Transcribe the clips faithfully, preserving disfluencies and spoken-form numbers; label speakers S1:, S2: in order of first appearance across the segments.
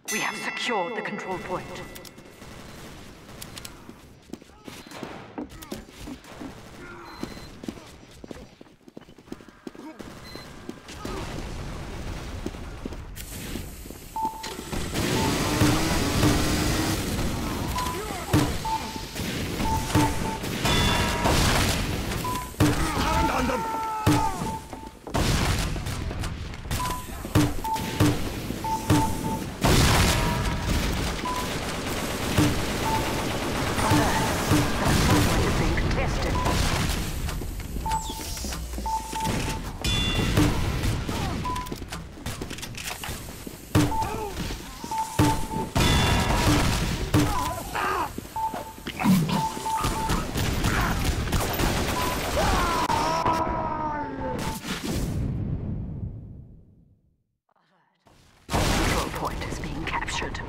S1: We have secured the control point. Point is being captured.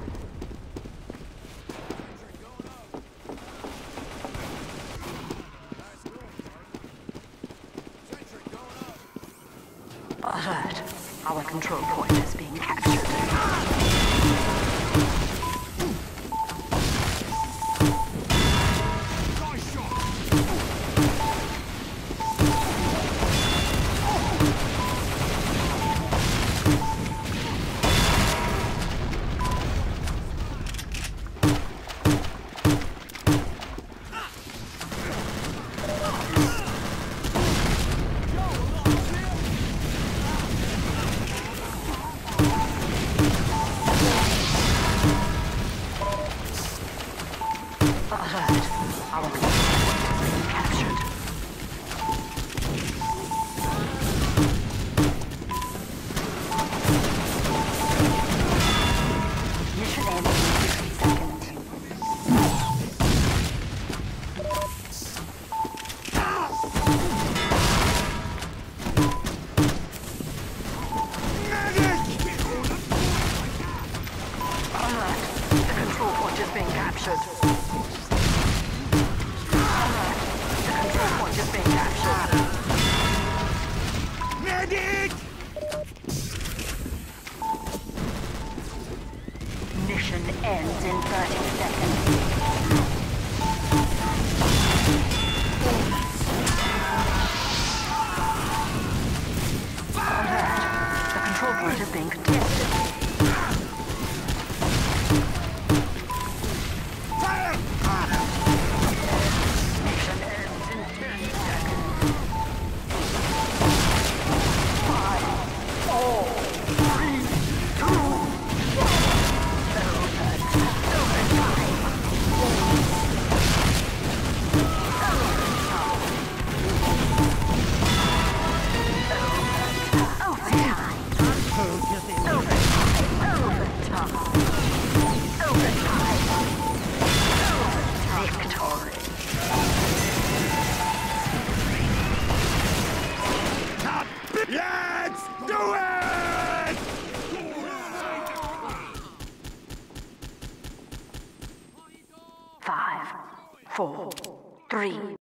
S1: Alert. Our control point is being captured. Our control point is being captured. Mission ends in sixty seconds. Alert! The control point is being captured. Just being captured. Medic! Mission ends in thirty seconds. Alert! The control point is being contested.
S2: Let's do it!
S1: Five, four, three.